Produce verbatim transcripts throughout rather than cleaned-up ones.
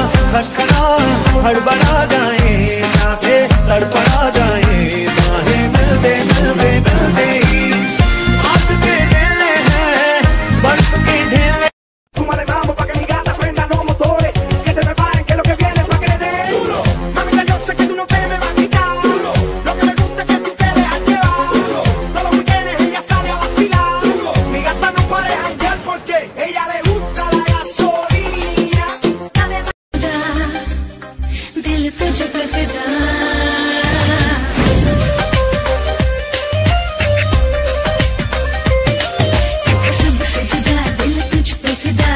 खटखटा हड़बड़ा जाए, सांसें तड़पड़ा जाए, बाहें मिलते मिलते मिलते ही आग के ढेले हैं, बर्फ के ढेले। Súmale vamos pa' que mi gata prenda los motores, que te preparen que lo que viene pa' que le dé duro. Mamita, yo sé que tú no te me vas a quitar duro. Lo que me gusta es que tú te dejas llevar duro. Todos los weekends ella sale a vacilar duro. Mi gata no para de janguear porque ella le gusta la gasolina. Dil tujh pe fida, सबसे जुदा दिल तुझ पे फिदा।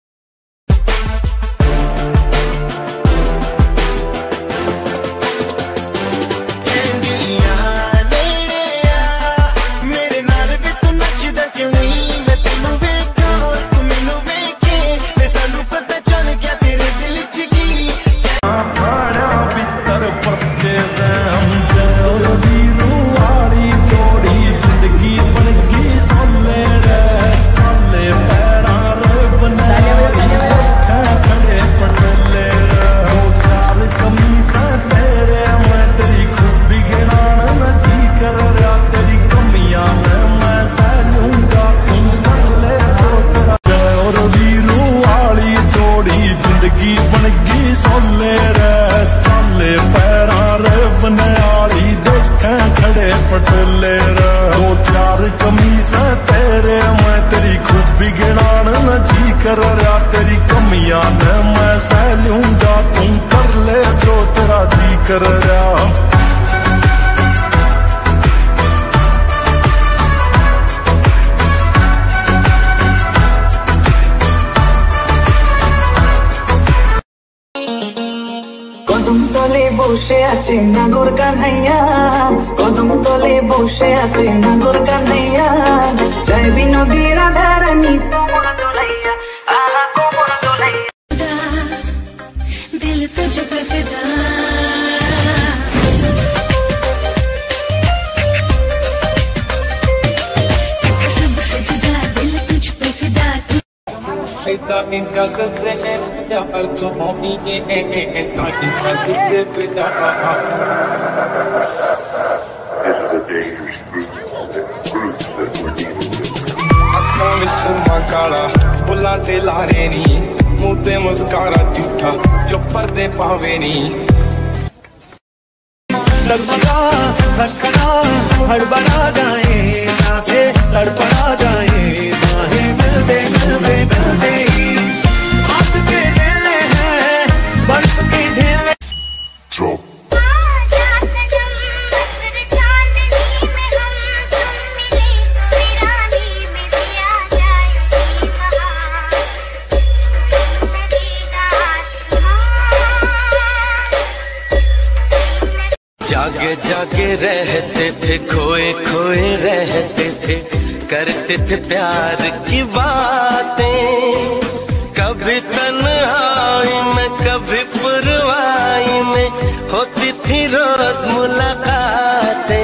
तेरी कमियां न मैं सह लूंगा, तुम कर ले जो तेरा जी कर रहा। কদম তলে বসে আছে নাগর কান্হাইয়া, কদম তলে বসে আছে নাগর কান্হাইয়া, জয় বিনোদী রাধা রানী কোমর দোলাইয়া, আহা কোমর দোলাইয়া, দিল তুঝ পে ফিদা। सबसे जुदा दिल तुझ पे फिदा। इनका करते हैं यार तो होनी है, इनका करते पिता। अखों में सुरमा काला, बुला ते लारे नी, मुँह ते मुस्कारा झूठा, जो पर्दे पावे नी। लगमगा खटखटा हड़बड़ा जाए, सांसें तड़पड़ा जाए, बाहें मिलते मिलते मिलते ही आग के ढेले हैं, बर्फ के ढेले। जागे जागे रहते थे, खोए खोए रहते थे, करते थे प्यार की बातें, कभी तन्हाई में कभी पुरवाई में होती थी रोज मुलाकातें।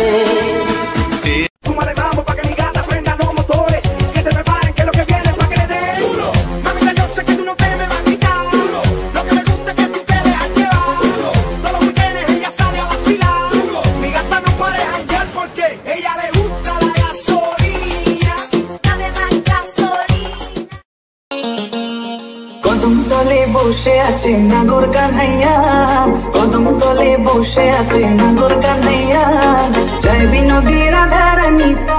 কদম তলে বসে আছে নাগর কান্হাইয়া, কদম তলে বসে আছে নাগর কান্হাইয়া, জয় বিনোদী রাধা রানী।